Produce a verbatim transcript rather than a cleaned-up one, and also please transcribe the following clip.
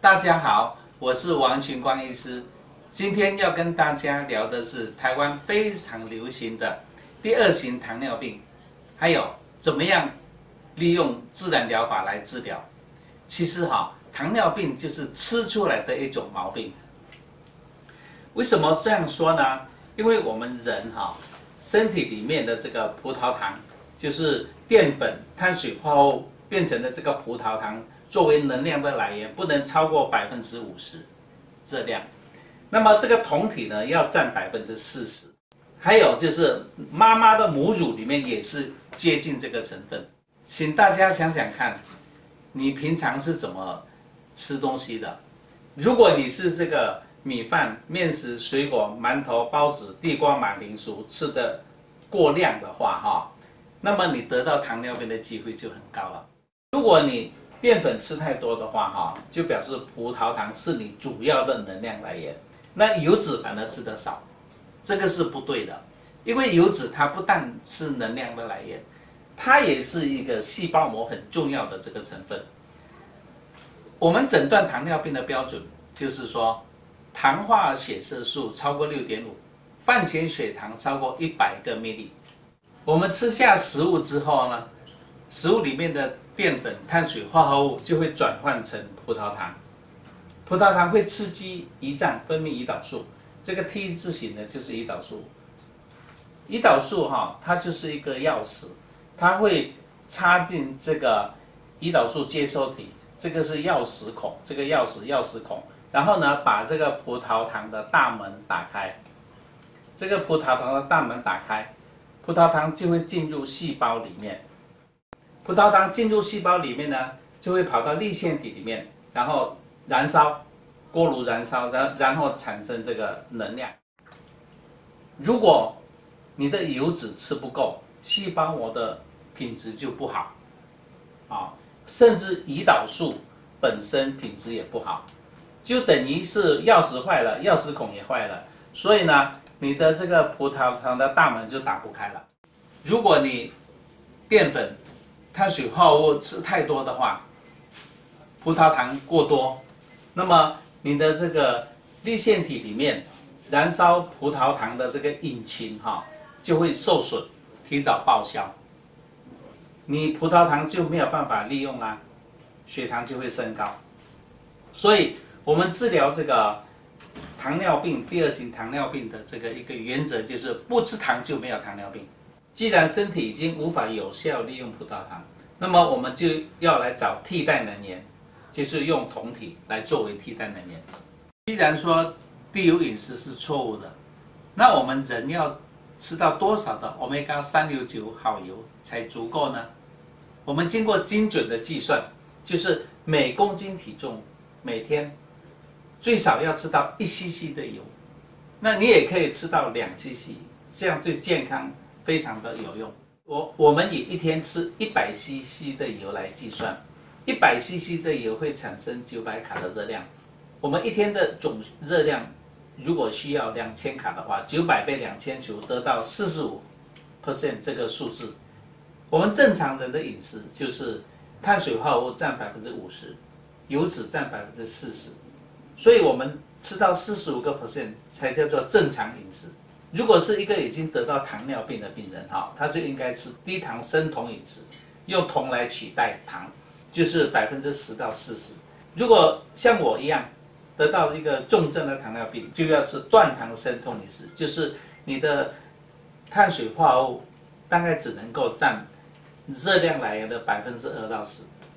大家好，我是王群光医师。今天要跟大家聊的是台湾非常流行的第二型糖尿病，还有怎么样利用自然疗法来治疗。其实哈，糖尿病就是吃出来的一种毛病。为什么这样说呢？因为我们人哈，身体里面的这个葡萄糖，就是淀粉、碳水化合物变成的这个葡萄糖，作为能量的来源，不能超过百分之五十热量。那么这个酮体呢，要占百分之四十。还有就是妈妈的母乳里面也是接近这个成分。请大家想想看，你平常是怎么吃东西的？如果你是这个米饭、面食、水果、馒头、包子、地瓜、马铃薯吃的过量的话，哈，那么你得到糖尿病的机会就很高了。如果你淀粉吃太多的话，哈，就表示葡萄糖是你主要的能量来源，那油脂反而吃得少，这个是不对的。因为油脂它不但是能量的来源，它也是一个细胞膜很重要的这个成分。我们诊断糖尿病的标准就是说，糖化血色素超过 六点五， 饭前血糖超过一百个 ml。我们吃下食物之后呢，食物里面的淀粉、碳水化合物就会转换成葡萄糖，葡萄糖会刺激胰脏分泌胰岛素，这个 T 字形的就是胰岛素。胰岛素哈，它就是一个钥匙，它会插进这个胰岛素接收体，这个是钥匙孔，这个钥匙钥匙孔，然后呢，把这个葡萄糖的大门打开，这个葡萄糖的大门打开，葡萄糖就会进入细胞里面。葡萄糖进入细胞里面呢，就会跑到粒线体里面，然后燃烧，锅炉燃烧，然然后产生这个能量。如果你的油脂吃不够，细胞膜的品质就不好，啊，甚至胰岛素本身品质也不好，就等于是钥匙坏了，钥匙孔也坏了，所以呢，你的这个葡萄糖的大门就打不开了。如果你淀粉、碳水化合物吃太多的话，葡萄糖过多，那么你的这个粒线体里面燃烧葡萄糖的这个引擎哈，就会受损，提早报销，你葡萄糖就没有办法利用啦，血糖就会升高。所以我们治疗这个糖尿病第二型糖尿病的这个一个原则就是不吃糖就没有糖尿病。既然身体已经无法有效利用葡萄糖，那么我们就要来找替代能源，就是用酮体来作为替代能源。既然说低油饮食是错误的，那我们人要吃到多少的 欧米伽三六九 好油才足够呢？我们经过精准的计算，就是每公斤体重每天最少要吃到一 C C 的油，那你也可以吃到两 C C， 这样对健康非常的有用。我我们以一天吃一百 C C 的油来计算，一百 C C 的油会产生九百卡的热量。我们一天的总热量如果需要两千卡的话，九百倍两千除得到 百分之四十五 这个数字。我们正常人的饮食就是碳水化合物占 百分之五十， 油脂占 百分之四十， 所以我们吃到 百分之四十五 才叫做正常饮食。如果是一个已经得到糖尿病的病人哈，他就应该吃低糖生酮饮食，用酮来取代糖，就是 百分之十到四十。如果像我一样得到一个重症的糖尿病，就要吃断糖生酮饮食，就是你的碳水化合物大概只能够占热量来源的 百分之二到十，